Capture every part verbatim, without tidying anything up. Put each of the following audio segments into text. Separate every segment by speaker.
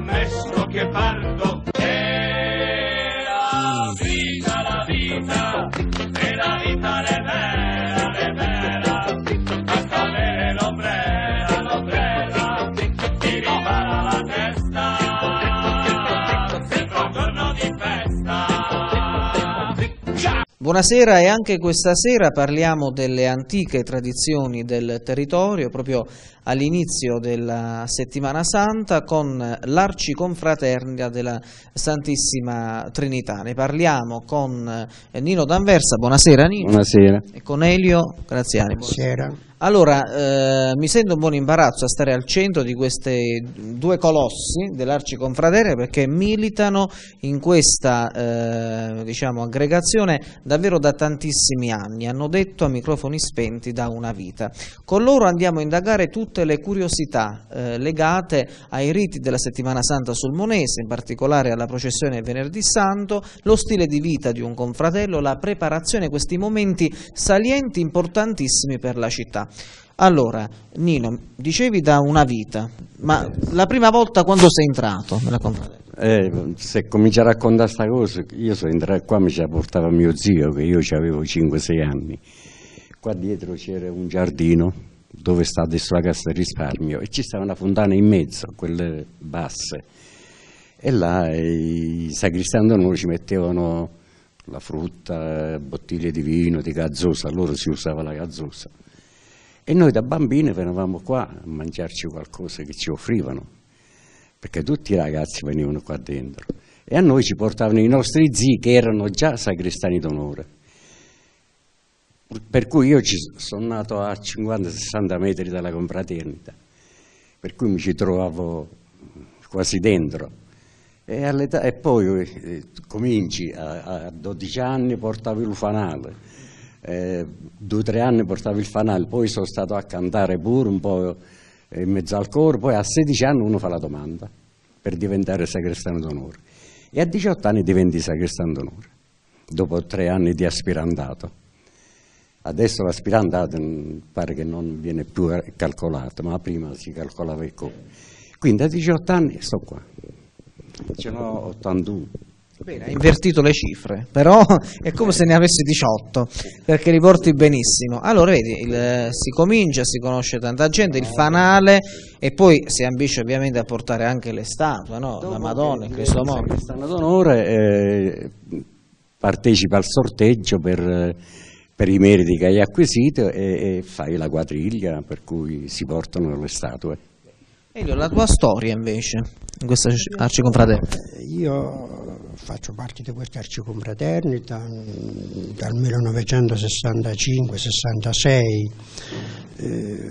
Speaker 1: Mesco che parto, e la vita, la vita, e la vita le vera, le vera, basta avere l'ombrella, l'ombrella, ti ripara la testa, sembra un giorno di festa.
Speaker 2: Buonasera, e anche questa sera parliamo delle antiche tradizioni del territorio, proprio all'inizio della Settimana Santa, con l'Arciconfraternita della Santissima Trinità. Ne parliamo con Nino D'Anversa. Buonasera Nino.
Speaker 3: Buonasera.
Speaker 2: E con Elio Graziani.
Speaker 3: Buonasera.
Speaker 2: Allora, eh, mi sento un buon imbarazzo a stare al centro di questi due colossi dell'Arciconfraternita, perché militano in questa eh, diciamo, aggregazione davvero da tantissimi anni, hanno detto a microfoni spenti da una vita. Con loro andiamo a indagare tutte le curiosità eh, legate ai riti della Settimana Santa sulmonese, in particolare alla processione del Venerdì Santo, lo stile di vita di un confratello, la preparazione, questi momenti salienti importantissimi per la città. Allora, Nino, dicevi da una vita, ma la prima volta quando sei entrato nella confraternita?
Speaker 3: Eh, se cominci a raccontare questa cosa, io sono entrato qua, mi ci portava mio zio, che io avevo cinque sei anni. Qua dietro c'era un giardino dove sta adesso la cassa di risparmio e ci stava una fontana in mezzo, quelle basse. E là i sacristani d'onore ci mettevano la frutta, bottiglie di vino, di gazzosa, allora si usava la gazzosa. E noi da bambini venivamo qua a mangiarci qualcosa che ci offrivano, perché tutti i ragazzi venivano qua dentro. E a noi ci portavano i nostri zii che erano già sagrestani d'onore. Per cui io ci sono nato a cinquanta sessanta metri dalla confraternita, per cui mi ci trovavo quasi dentro. E, e poi eh, cominci a, a dodici anni, portavi il fanale. Eh, due o tre anni portavo il fanale, poi sono stato a cantare pure un po' in mezzo al coro, poi a sedici anni uno fa la domanda per diventare sagrestano d'onore e a diciotto anni diventi sagrestano d'onore, dopo tre anni di aspirantato. Adesso l'aspirantato pare che non viene più calcolato, ma prima si calcolava il come. Quindi a diciotto anni sto qua, ce n'ho ottantuno.
Speaker 2: Bene, hai invertito le cifre, però è come se ne avessi diciotto, perché li porti benissimo. Allora vedi, il, si comincia, si conosce tanta gente, il fanale, e poi si ambisce ovviamente a portare anche le statue, no? La Madonna, il Cristo morto.
Speaker 3: Il sagrestano d'onore eh, partecipa al sorteggio per, per i meriti che hai acquisito e, e fai la quadriglia per cui si portano le statue.
Speaker 2: Elio, la tua storia invece in questa Arciconfraternita?
Speaker 4: Io faccio parte di questa Arciconfraternita dal millenovecentosessantacinque sessantasei, eh,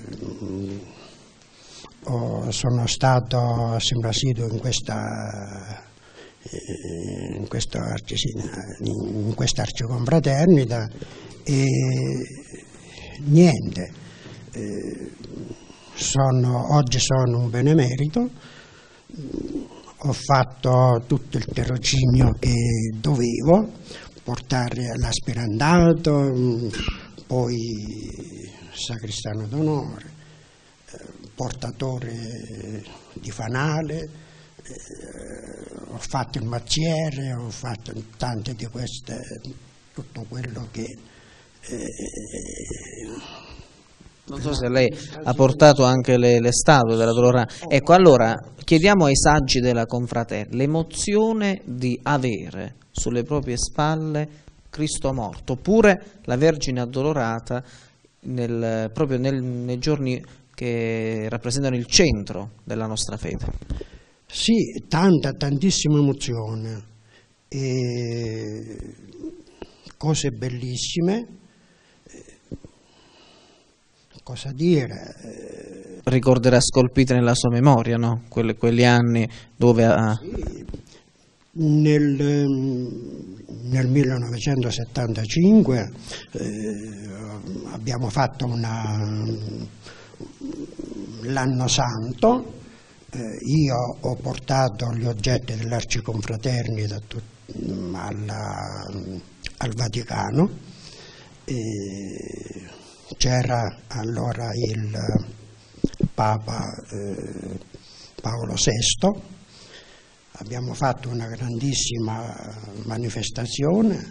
Speaker 4: sono stato sempre assiduo in questa, eh, in questa, in questa Arciconfraternita e niente. Eh, Sono, oggi sono un benemerito, ho fatto tutto il tirocinio che dovevo, portare l'aspirantato, poi sagrestano d'onore, portatore di fanale, eh, ho fatto il mazziere, ho fatto tante di queste, tutto quello che... Eh,
Speaker 2: Non so se lei ha portato anche le, le statue della Dolorana. Ecco, allora chiediamo ai saggi della confraternita l'emozione di avere sulle proprie spalle Cristo morto, oppure la Vergine Addolorata nel, proprio nel, nei giorni che rappresentano il centro della nostra fede.
Speaker 4: Sì, tanta, tantissima emozione, e cose bellissime. Cosa dire?
Speaker 2: Ricorderà scolpite nella sua memoria, no? Quelli, quegli anni dove ha...
Speaker 4: Sì, nel, nel millenovecentosettantacinque eh, abbiamo fatto l'anno santo, eh, io ho portato gli oggetti dell'Arciconfraternita al Vaticano. E, c'era allora il Papa eh, Paolo sesto abbiamo fatto una grandissima manifestazione.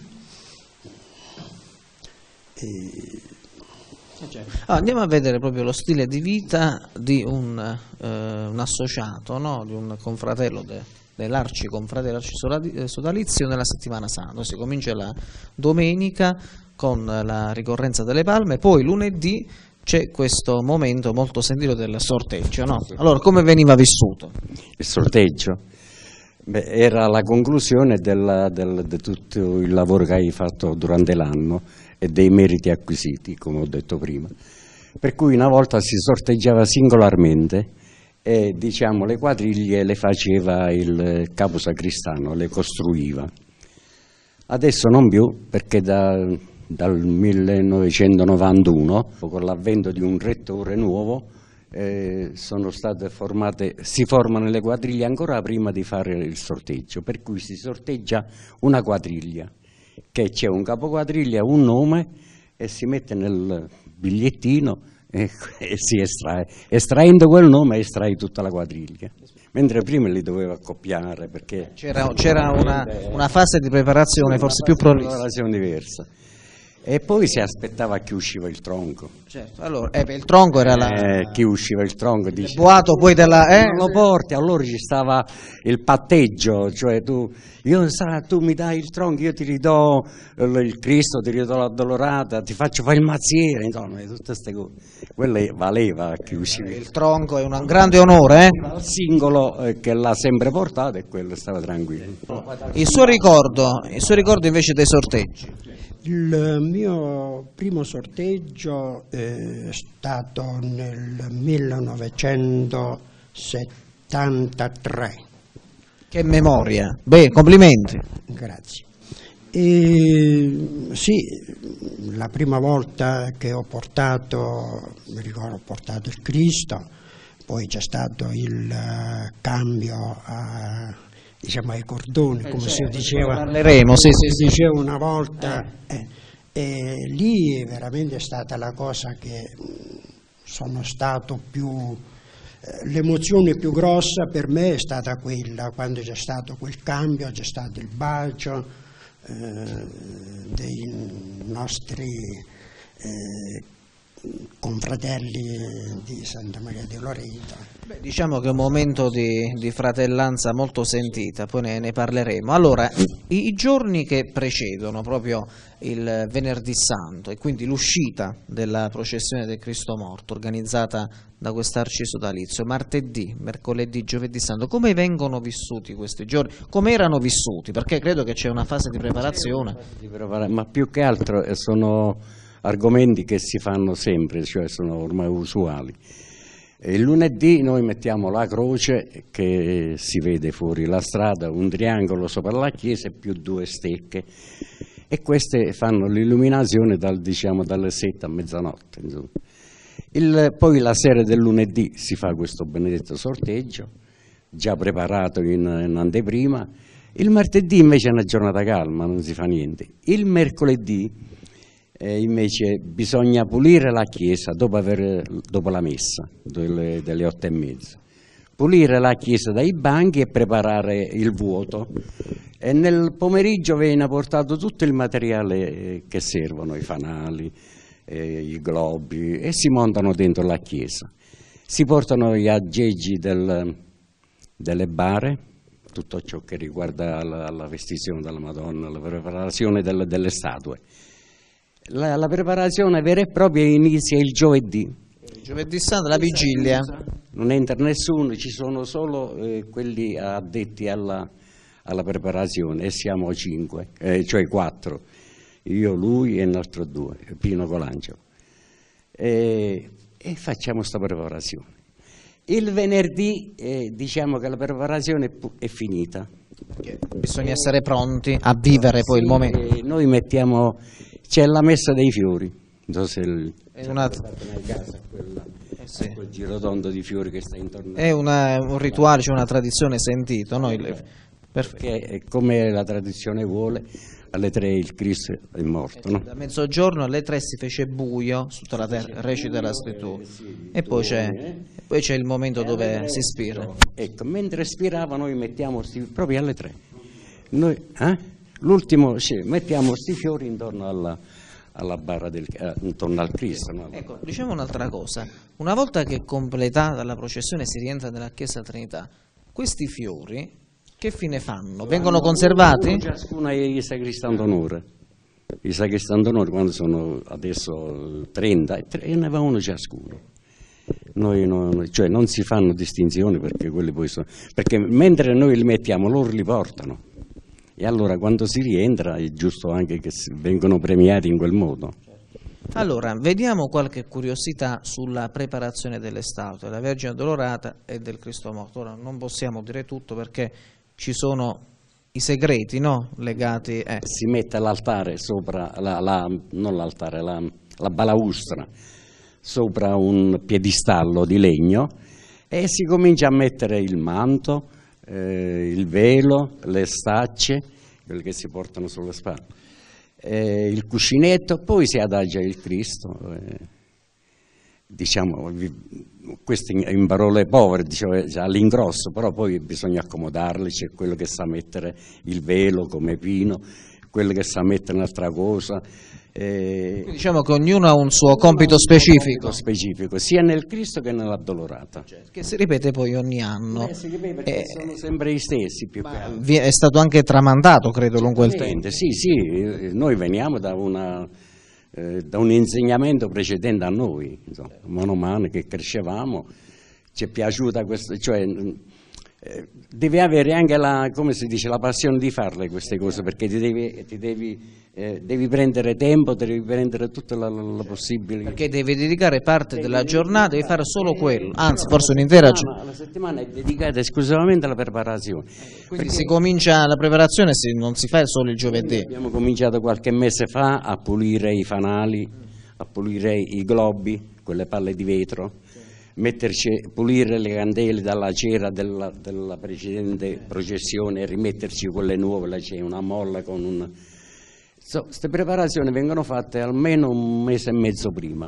Speaker 4: E...
Speaker 2: Ah, andiamo a vedere proprio lo stile di vita di un, eh, un associato, no? Di un confratello de, dell'Arciconfraternio Sodalizio nella settimana santa. Si comincia la domenica con la ricorrenza delle palme, poi lunedì c'è questo momento molto sentito del sorteggio, no? Allora, come veniva vissuto?
Speaker 3: Il sorteggio? Beh, era la conclusione del, del, di tutto il lavoro che hai fatto durante l'anno e dei meriti acquisiti, come ho detto prima. Per cui una volta si sorteggiava singolarmente e, diciamo, le quadriglie le faceva il capo sacristano, le costruiva. Adesso non più, perché da, dal millenovecentonovantuno, con l'avvento di un rettore nuovo, eh, sono state formate, si formano le quadriglie ancora prima di fare il sorteggio, per cui si sorteggia una quadriglia, che c'è un capoquadriglia, un nome, e si mette nel bigliettino e, e si estrae. Estraendo quel nome estrai tutta la quadriglia, mentre prima li doveva accoppiare, perché
Speaker 2: c'era, c'era una, una fase di preparazione forse più prolissa.
Speaker 3: Una preparazione diversa. E poi si aspettava che usciva il tronco.
Speaker 2: Certo, allora, eh, il tronco era la...
Speaker 3: Eh, chi usciva il tronco dice...
Speaker 2: Il boato poi della... Eh?
Speaker 3: Non lo porti, allora ci stava il patteggio, cioè tu, io, sa, tu mi dai il tronco, io ti ridò il Cristo, ti ridò l'addolorata, ti faccio fare il mazziere, insomma, tutte queste cose. Quelle valeva a chi usciva.
Speaker 2: Il tronco è un grande onore, eh?
Speaker 3: Il singolo eh, che l'ha sempre portato e quello stava tranquillo.
Speaker 2: Il suo ricordo, il suo ricordo invece dei sorteggi?
Speaker 4: Il mio primo sorteggio è stato nel millenovecentosettantatré.
Speaker 2: Che memoria! Beh, complimenti!
Speaker 4: Grazie. E, sì, la prima volta che ho portato, mi ricordo, ho portato il Cristo, poi c'è stato il uh, cambio a... diciamo ai cordoni, come eh, si diceva,
Speaker 2: parleremo, sì, sì,
Speaker 4: si diceva una volta, eh, e lì veramente è stata la cosa che sono stato più, eh, l'emozione più grossa per me è stata quella, quando c'è stato quel cambio, c'è stato il bacio eh, dei nostri eh, confratelli di Santa Maria di Loreto.
Speaker 2: Beh, diciamo che è un momento di, di fratellanza molto sentita, poi ne, ne parleremo. Allora, i, i giorni che precedono proprio il Venerdì Santo e quindi l'uscita della processione del Cristo morto organizzata da quest'Arcisodalizio, martedì, mercoledì, giovedì santo, come vengono vissuti questi giorni? Come erano vissuti? Perché credo che c'è una fase di preparazione.
Speaker 3: Ma più che altro sono argomenti che si fanno sempre, cioè sono ormai usuali. Il lunedì noi mettiamo la croce che si vede fuori la strada, un triangolo sopra la chiesa e più due stecche, e queste fanno l'illuminazione dal, diciamo, dalle sette a mezzanotte. Il, poi la sera del lunedì si fa questo benedetto sorteggio, già preparato in, in anteprima. Il martedì invece è una giornata calma, non si fa niente. Il mercoledì Eh, invece bisogna pulire la chiesa dopo, aver, dopo la messa delle, delle otto e mezza, pulire la chiesa dai banchi e preparare il vuoto, e nel pomeriggio viene portato tutto il materiale eh, che servono, i fanali, eh, i globi, e si montano dentro la chiesa, si portano gli aggeggi del, delle bare, tutto ciò che riguarda la, la vestizione della Madonna, la preparazione del, delle statue. La, la preparazione vera e propria inizia il giovedì.
Speaker 2: Il giovedì santo, la vigilia.
Speaker 3: Non entra nessuno, ci sono solo eh, quelli addetti alla, alla preparazione, e siamo cinque, eh, cioè quattro, io, lui e il nostro due, Pino Colangelo. E, e facciamo questa preparazione. Il venerdì eh, diciamo che la preparazione è finita.
Speaker 2: Bisogna essere pronti a vivere poi il momento.
Speaker 3: Eh, noi mettiamo... C'è la messa dei fiori, non so se il,
Speaker 2: è una...
Speaker 3: casa, quella, eh sì. Quel girotondo di fiori che sta intorno.
Speaker 2: È una, un rituale, c'è una tradizione sentita, no? Il,
Speaker 3: perché come la tradizione vuole, alle tre il Cristo è morto. No?
Speaker 2: Da mezzogiorno alle tre si fece buio su tutta la terra, recita la scrittura, e poi c'è, poi c'è il momento dove si spira.
Speaker 3: Ecco, mentre spirava noi mettiamo sti, proprio alle tre, noi, eh? l'ultimo, sì, mettiamo questi fiori intorno alla, alla barra del, eh, intorno al Cristo. No?
Speaker 2: Ecco, diciamo un'altra cosa, una volta che è completata la processione si rientra nella Chiesa Trinità, questi fiori che fine fanno? Vengono conservati?
Speaker 3: Uno ciascuno ai sacristan d'onore. I sacristan d'onore quando sono adesso trenta, e ne va uno ciascuno. Noi non, cioè non si fanno distinzioni perché quelli poi sono, perché mentre noi li mettiamo loro li portano. E allora quando si rientra è giusto anche che vengono premiati in quel modo.
Speaker 2: Allora, vediamo qualche curiosità sulla preparazione delle statue, della Vergine Addolorata e del Cristo morto. Ora non possiamo dire tutto perché ci sono i segreti, no? Legati. Eh.
Speaker 3: Si mette l'altare sopra, la, la, non l'altare, la, la balaustra, sopra un piedistallo di legno e si comincia a mettere il manto, eh, il velo, le stacce, quelle che si portano sulle spalle, eh, il cuscinetto, poi si adagia il Cristo. Eh, diciamo, queste in parole povere, diciamo, all'ingrosso, però poi bisogna accomodarli, c'è quello che sa mettere il velo come Pino, quello che sa mettere un'altra cosa. Eh,
Speaker 2: diciamo che ognuno ha un suo compito specifico.
Speaker 3: specifico, sia nel Cristo che nell'Addolorata.
Speaker 2: Che si ripete poi ogni anno.
Speaker 3: Eh, si ripete perché eh, sono sempre gli stessi. Più
Speaker 2: che è stato anche tramandato, credo, lungo il tempo.
Speaker 3: Sì, sì, noi veniamo da una... da un insegnamento precedente a noi, insomma, mano a mano che crescevamo, ci è piaciuta questa, cioè eh, devi avere anche la, come si dice, la passione di farle queste cose, perché ti devi, ti devi, eh, devi prendere tempo, devi prendere tutta la, la, la possibile.
Speaker 2: Perché devi dedicare parte della giornata, devi fare solo quello, anzi forse un'intera giornata.
Speaker 3: La settimana è dedicata esclusivamente alla preparazione.
Speaker 2: Quindi si comincia la preparazione, non si fa solo il giovedì.
Speaker 3: Abbiamo cominciato qualche mese fa a pulire i fanali, a pulire i globi, quelle palle di vetro, metterci, pulire le candele dalla cera della, della precedente processione e rimetterci quelle nuove, là c'è una molla con un... Queste preparazioni vengono fatte almeno un mese e mezzo prima,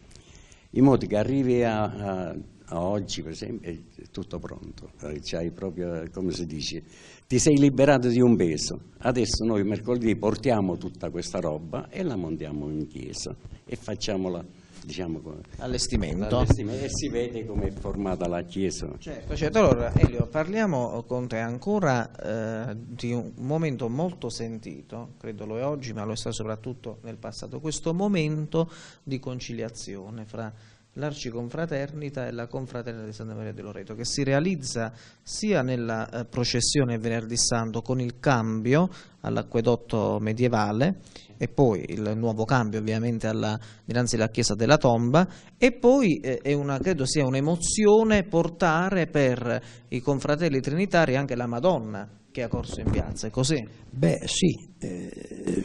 Speaker 3: in modo che arrivi a, a, a oggi, per esempio, è tutto pronto, c'hai proprio, come si dice, ti sei liberato di un peso. Adesso noi mercoledì portiamo tutta questa roba e la montiamo in chiesa e facciamola, diciamo,
Speaker 2: allestimento.
Speaker 3: allestimento e si vede come è formata la chiesa.
Speaker 2: Certo, certo. Allora Elio, parliamo con te ancora eh, di un momento molto sentito, credo lo è oggi ma lo è stato soprattutto nel passato, questo momento di conciliazione fra l'Arciconfraternita e la Confraternita di Santa Maria di Loreto, che si realizza sia nella eh, processione Venerdì Santo con il cambio all'acquedotto medievale e poi il nuovo cambio ovviamente alla, dinanzi alla chiesa della tomba, e poi eh, è una, credo sia un'emozione portare per i confratelli trinitari anche la Madonna che ha corso in piazza, è così?
Speaker 4: Beh sì, eh,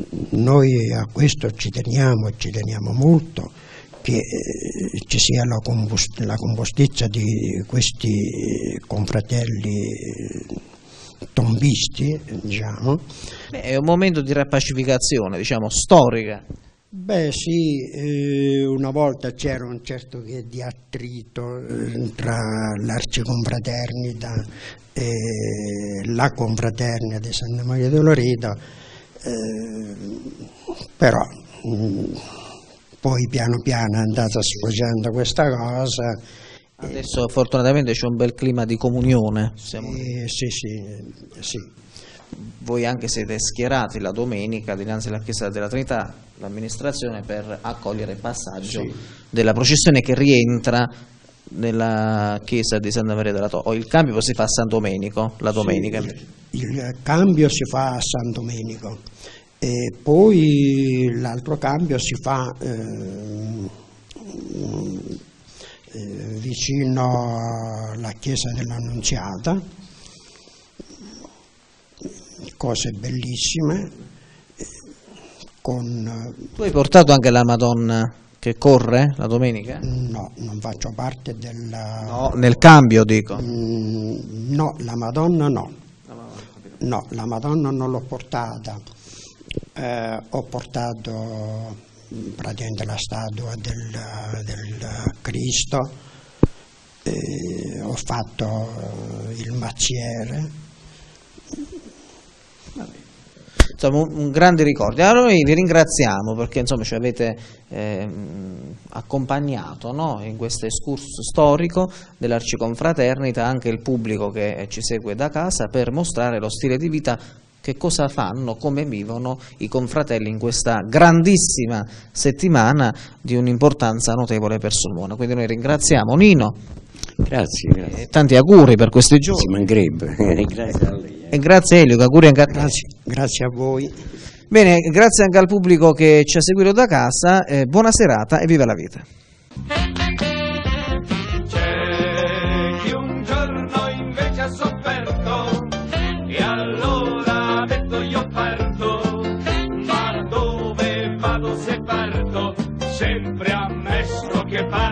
Speaker 4: noi a questo ci teniamo e ci teniamo molto, che eh, ci sia la, compost la compostezza di questi confratelli tombisti, diciamo.
Speaker 2: Beh, è un momento di riappacificazione, diciamo, storica.
Speaker 4: Beh sì, eh, una volta c'era un certo che di attrito eh, tra l'Arciconfraternita e la Confraternita di Santa Maria di Loreto, eh, però mh, poi piano piano è andata sfociando questa cosa.
Speaker 2: Adesso fortunatamente c'è un bel clima di comunione. Siamo...
Speaker 4: Eh, sì, sì, sì.
Speaker 2: Voi anche siete schierati la domenica dinanzi alla Chiesa della Trinità, l'amministrazione, per accogliere il passaggio sì. della processione che rientra nella Chiesa di Santa Maria della Tomba. O il cambio si fa a San Domenico, la domenica.
Speaker 4: Sì, il, il cambio si fa a San Domenico e poi l'altro cambio si fa eh, eh, vicino alla Chiesa dell'Annunziata, cose bellissime. Con...
Speaker 2: Tu hai portato anche la Madonna che corre la domenica?
Speaker 4: No, non faccio parte del...
Speaker 2: No, nel cambio dico.
Speaker 4: No, la Madonna no. no, la Madonna non l'ho portata, eh, ho portato praticamente la statua del, del Cristo, eh, ho fatto il mazziere.
Speaker 2: Insomma, un, un grande ricordo. Allora noi vi ringraziamo perché insomma ci avete eh, accompagnato, no? In questo excursus storico dell'Arciconfraternita, anche il pubblico che ci segue da casa, per mostrare lo stile di vita, che cosa fanno, come vivono i confratelli in questa grandissima settimana di un'importanza notevole per Sulmona. Quindi noi ringraziamo Nino.
Speaker 3: Grazie, grazie.
Speaker 2: E tanti auguri per questi giorni.
Speaker 3: Ci mancherebbe. Grazie a lei.
Speaker 2: E grazie Elio, auguri anche a te.
Speaker 4: Grazie, grazie a voi.
Speaker 2: Bene, grazie anche al pubblico che ci ha seguito da casa, eh, buona serata e viva la vita.
Speaker 1: C'è chi un giorno invece ha sofferto e allora ha detto io parto, ma dove vado se parto, sempre ammesso che parto.